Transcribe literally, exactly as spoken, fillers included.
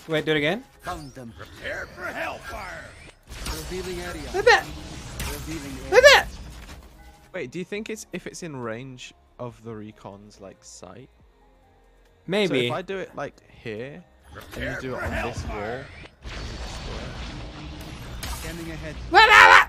Wait, do it again. Found them. Prepare for hellfire. Revealing area. Look at that. Revealing area. Look at that. Wait, do you think it's if it's in range of the recon's like sight? Maybe. So if I do it like here, and you do it on this wall, Scanning ahead. Whatever.